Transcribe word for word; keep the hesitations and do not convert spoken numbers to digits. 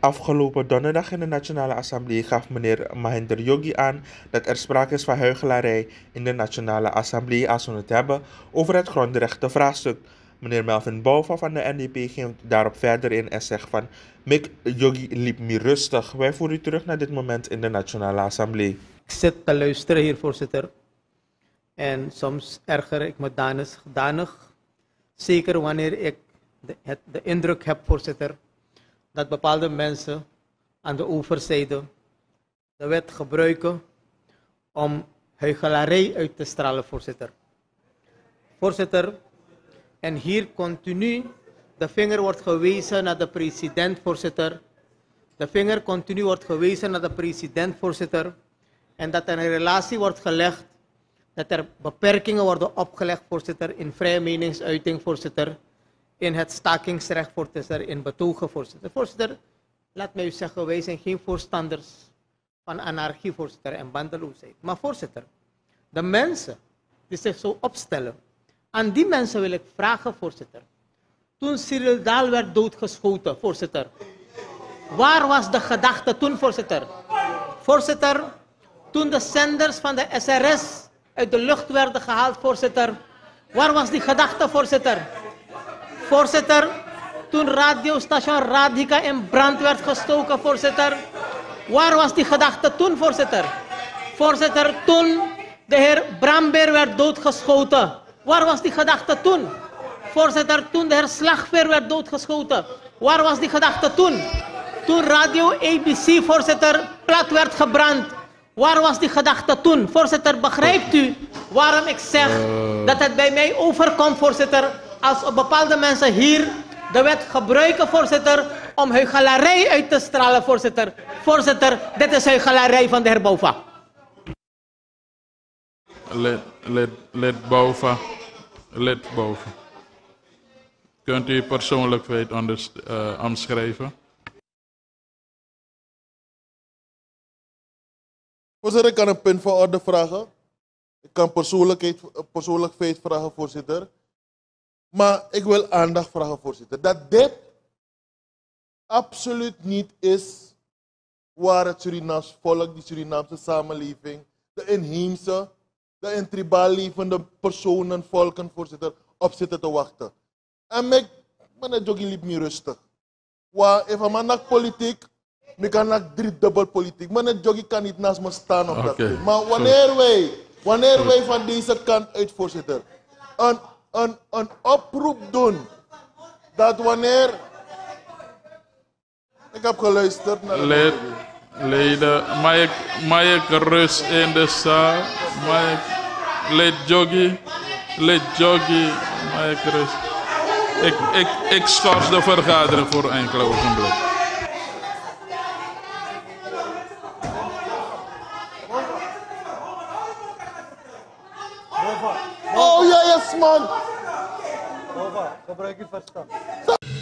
Afgelopen donderdag in de Nationale Assemblée gaf meneer Mahinder Yogi aan dat er sprake is van huichelarij in de Nationale Assemblée als we het hebben over het grondrechtenvraagstuk. Meneer Melvin Bouva van de N D P ging daarop verder in en zegt van Mick Yogi liep niet rustig. Wij voeren u terug naar dit moment in de Nationale Assemblée. Ik zit te luisteren hier, voorzitter. En soms erger ik me danig, danig. Zeker wanneer ik de, het, de indruk heb, voorzitter, dat bepaalde mensen aan de overzijde de wet gebruiken om huichelarij uit te stralen, voorzitter. Voorzitter, en hier continu de vinger wordt gewezen naar de president, voorzitter. De vinger continu wordt gewezen naar de president, voorzitter. En dat er een relatie wordt gelegd, dat er beperkingen worden opgelegd, voorzitter, in vrije meningsuiting, voorzitter. In het stakingsrecht, voorzitter, in betogen, voorzitter. Voorzitter, laat mij u zeggen, wij zijn geen voorstanders van anarchie, voorzitter, en bandeloosheid. Maar voorzitter, de mensen die zich zo opstellen, aan die mensen wil ik vragen, voorzitter. Toen Cyril Daal werd doodgeschoten, voorzitter. Waar was de gedachte toen, voorzitter? Voorzitter, toen de zenders van de S R S uit de lucht werden gehaald, voorzitter. Waar was die gedachte, voorzitter? Voorzitter, toen radiostation Radhika in brand werd gestoken, voorzitter. Waar was die gedachte toen, voorzitter? Voorzitter, toen de heer Brambeer werd doodgeschoten. Waar was die gedachte toen? Voorzitter, toen de heer Slagveer werd doodgeschoten. Waar was die gedachte toen? Toen radio A B C, voorzitter, plat werd gebrand. Waar was die gedachte toen? Voorzitter, begrijpt u waarom ik zeg dat het bij mij overkomt, voorzitter, als op bepaalde mensen hier de wet gebruiken, voorzitter, om huichelarij uit te stralen, voorzitter. Voorzitter, dit is huichelarij van de heer Bouva. Lid, lid, lid Bouva, lid Bouva. Kunt u persoonlijkheid onder, uh, omschrijven? Voorzitter, ik kan een punt van orde vragen. Ik kan persoonlijkheid, persoonlijk feit vragen, voorzitter. Maar ik wil aandacht vragen, voorzitter. Dat dit absoluut niet is waar het Surinaams volk, die Surinaamse samenleving, de inheemse, de in tribaal levende personen, volken, voorzitter, op zitten te wachten. En ik, meneer Jogi liep niet rustig. Waar, even maar naar politiek, ik kan naar driedubbel politiek. Meneer Jogi kan niet naast me staan op okay. dat punt. Maar wanneer wij, wanneer wij van deze kant uit, voorzitter, een, een, een oproep doen, dat wanneer... Ik heb geluisterd naar... Lid, leden, mag ik, mag ik rust in de zaal? Mag ik, lid Jogi, lid Jogi, mag ik rust? Ik, ik, ik schors de vergadering voor enkele ogenblikken. Oh ja, yes man! Gebruik je verstand.